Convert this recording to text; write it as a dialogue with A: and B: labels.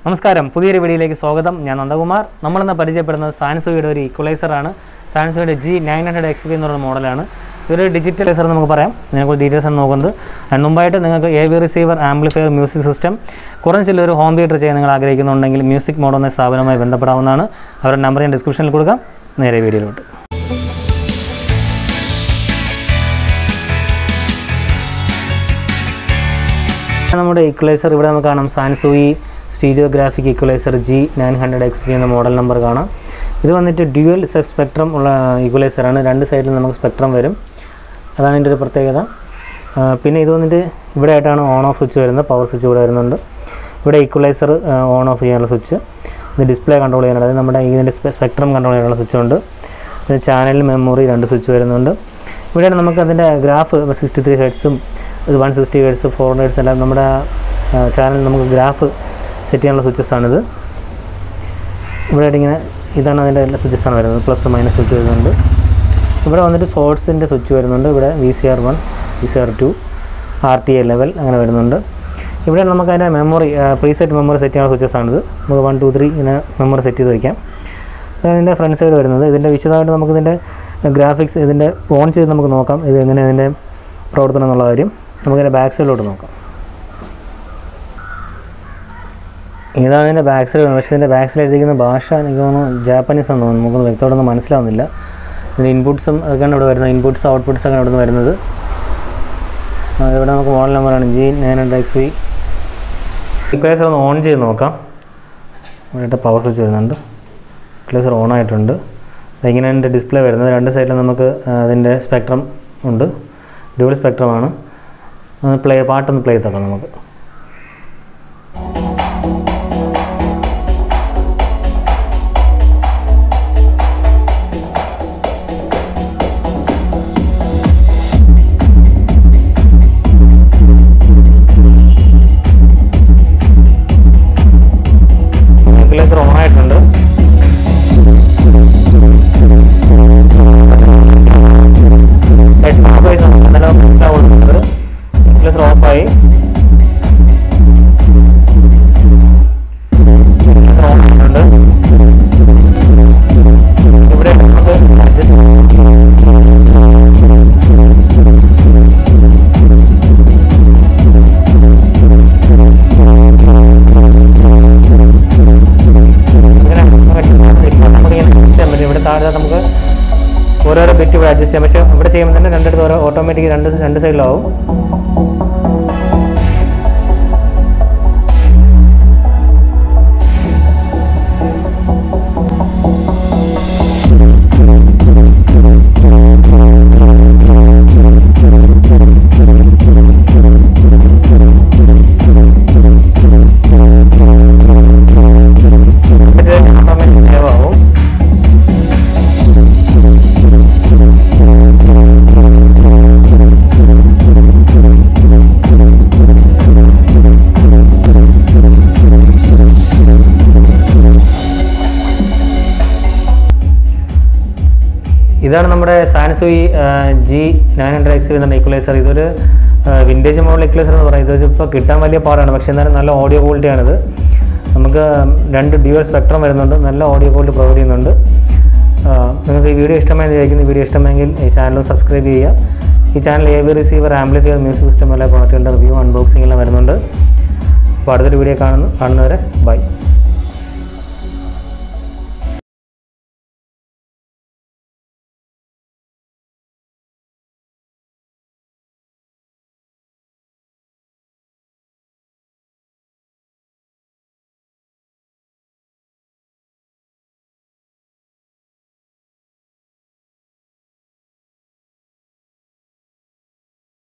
A: നമസ്കാരം, പുതിയൊരു വീഡിയോയിലേക്ക് സ്വാഗതം. ഞാൻ നന്ദകുമാർ. നമ്മളിന്ന് പരിചയപ്പെടുന്നത് സാൻസുയുടെ ഒരു ഇക്വലൈസറാണ്. സാൻസുയുടെ g900xv എന്നുള്ള മോഡലാണ്. ഇതൊരു ഡിജിറ്റൽ ലെസർ നമുക്ക് പറയാം. ഇതിനെക്കുറിച്ച് ഡീറ്റെയിൽസ് ആണ് നോക്കുന്നത്. മുമ്പായിട്ട് നിങ്ങൾക്ക് AV receiver, amplifier, music system, കുറഞ്ഞ ഒരു ഹോം തിയേറ്റർ ചെയ്യാൻ നിങ്ങൾ ആഗ്രഹിക്കുന്നുണ്ടെങ്കിൽ മ്യൂസിക് മോഡോ എന്ന സ്ഥാപനവുമായി ബന്ധപ്പെടാവുന്നതാണ്. അവരുടെ നമ്പർ ഞാൻ ഡിസ്ക്രിപ്ഷനിൽ കൊടുക്കാം. നേരെ വീഡിയോയിലോട്ട്. നമ്മുടെ ഇക്വലൈസർ ഇവിടെ നമുക്ക് കാണാം. സാൻസുയി സ്റ്റീരിയോഗ്രാഫിക് ഇക്വലൈസർ g900xv എന്ന മോഡൽ നമ്പർ കാണാം. ഇത് വന്നിട്ട് ഡ്യുവൽ സ്പെക്ട്രം ഉള്ള ഇക്വലൈസറാണ്. രണ്ട് സൈഡിൽ നമുക്ക് സ്പെക്ട്രം വരും. അതാണ് ഇതിൻ്റെ ഒരു പ്രത്യേകത. പിന്നെ ഇത് വന്നിട്ട് ഇവിടെ ആയിട്ടാണ് ഓൺ ഓഫ് സ്വിച്ച് വരുന്നത്. പവർ സ്വിച്ച് ഇവിടെ വരുന്നുണ്ട്. ഇവിടെ ഇക്വലൈസർ ഓൺ ഓഫ് ചെയ്യാനുള്ള സ്വിച്ച്, ഇത് ഡിസ്പ്ലേ കൺട്രോൾ ചെയ്യാനുള്ള, അതായത് നമ്മുടെ ഇതിൻ്റെ സ്പെക്ട്രം കൺട്രോൾ ചെയ്യാനുള്ള സ്വിച്ച് ഉണ്ട്. പിന്നെ ചാനൽ, മെമ്മറി രണ്ട് സ്വിച്ച് വരുന്നുണ്ട്. ഇവിടെയാണ് നമുക്ക് അതിൻ്റെ ഗ്രാഫ് 63 ഹെർട്സും 160 ഹെർട്സ് 400 ഹെർട്സ് എല്ലാം നമ്മുടെ ചാനൽ നമുക്ക് ഗ്രാഫ് സെറ്റ് ചെയ്യാനുള്ള സ്വിച്ചസാണിത്. ഇവിടെ ഇങ്ങനെ ഇതാണ് അതിൻ്റെ എല്ലാ സ്വിച്ചസാണ് വരുന്നത്. പ്ലസ് മൈനസ് സ്വിച്ച് വരുന്നുണ്ട്. ഇവിടെ വന്നിട്ട് സോഴ്സിൻ്റെ സ്വിച്ച് വരുന്നുണ്ട്. ഇവിടെ VCR1, VCR2, RTA ലെവൽ അങ്ങനെ വരുന്നുണ്ട്. ഇവിടെ നമുക്ക് അതിൻ്റെ മെമ്മറി, പ്രീസെറ്റ് മെമ്മറി സെറ്റ് ചെയ്യാനുള്ള സ്വിച്ചസാണിത്. നമുക്ക് 1, 2, 3 ഇങ്ങനെ മെമ്മറി സെറ്റ് ചെയ്ത് വയ്ക്കാം. ഇതാണ് ഇതിൻ്റെ ഫ്രണ്ട് സൈഡ് വരുന്നത്. ഇതിൻ്റെ വിശദമായിട്ട് നമുക്കിതിൻ്റെ ഗ്രാഫിക്സ് ഇതിൻ്റെ ഓൺ ചെയ്ത് നമുക്ക് നോക്കാം. ഇത് എങ്ങനെ ഇതിൻ്റെ പ്രവർത്തനം എന്നുള്ള കാര്യം നമുക്കിതിൻ്റെ ബാക്ക് സൈഡിലോട്ട് നോക്കാം. ഇതാണ് ഇതിൻ്റെ ബാക്ക് സൈഡ്. പക്ഷേ ഇതിൻ്റെ ബാക്ക് സൈഡ് എഴുതിയിരിക്കുന്ന ഭാഷ എനിക്ക് തോന്നുന്നു ജാപ്പനീസ് എന്ന് തോന്നുന്നു. നമുക്ക് വ്യക്തമായിട്ടൊന്നും മനസ്സിലാവുന്നില്ല. ഇതിൻ്റെ ഇൻപുട്ട്സും ഒക്കെയാണ് ഇവിടെ വരുന്നത്. ഇൻപുട്ട്സ് ഔട്ട്പുട്ട്സൊക്കെ ഇവിടെ നിന്ന് വരുന്നത്. ഇവിടെ നമുക്ക് മോഡൽ നമ്പറാണ് g900xv. ഇക്വലൈസർ ഒന്ന് ഓൺ ചെയ്ത് നോക്കാം. ഇവിടെ പവർ സ്വിച്ച് വരുന്നുണ്ട്. ഇക്വലൈസർ ഓൺ ആയിട്ടുണ്ട്. ഇങ്ങനെയാണ് എൻ്റെ ഡിസ്പ്ലേ വരുന്നത്. രണ്ട് സൈഡിലും നമുക്ക് അതിൻ്റെ സ്പെക്ട്രം ഉണ്ട്. ഡ്യുവൽ സ്പെക്ട്രമാണ്. പാട്ടൊന്ന് പ്ലേ ചെയ്തോക്കാം നമുക്ക്. ഇക്വലൈസർ ഓൺ ആയിട്ടുണ്ട്. ഇക്വലൈസർ ഓഫായി. ഇവിടെ നമുക്ക് ഇവിടെ താഴെ നമുക്ക് ഓരോരോ ബിറ്റ് ഇവിടെ അഡ്ജസ്റ്റ് ചെയ്യാം. പക്ഷേ ഇവിടെ ചെയ്യുമ്പോൾ തന്നെ രണ്ടിടത്ത് ഓരോ ഓട്ടോമാറ്റിക് രണ്ട് സൈഡിലാവും. ഇതാണ് നമ്മുടെ സാൻസുയി g900xv എന്ന ഇക്വലൈസർ. ഇതൊരു വിൻറ്റേജ് മോഡൽ ഇക്വലൈസർ എന്ന് പറയുന്നത്. ഇതിപ്പോൾ കിട്ടാൻ വലിയ പാടാണ്. പക്ഷേ എന്നാലും നല്ല ഓഡിയോ ക്വാളിറ്റിയാണിത്. നമുക്ക് രണ്ട് ഡ്യുവൽ സ്പെക്ട്രം വരുന്നുണ്ട്. നല്ല ഓഡിയോ ക്വാളിറ്റി പ്രൊവൈഡ് ചെയ്യുന്നുണ്ട്. നിങ്ങൾക്ക് ഈ വീഡിയോ ഇഷ്ടമായെന്ന് വിചാരിക്കുന്നു. ഈ വീഡിയോ ഇഷ്ടമെങ്കിൽ ഈ ചാനൽ സബ്സ്ക്രൈബ് ചെയ്യുക. ഈ channel AV receiver, amplifier, music system എല്ലാ പ്രോഡക്റ്റുകളുടെ റിവ്യൂ, അൺബോക്സിംഗ് എല്ലാം വരുന്നുണ്ട്. അപ്പോൾ അടുത്തൊരു വീഡിയോ കാണുന്നവരെ ബൈ.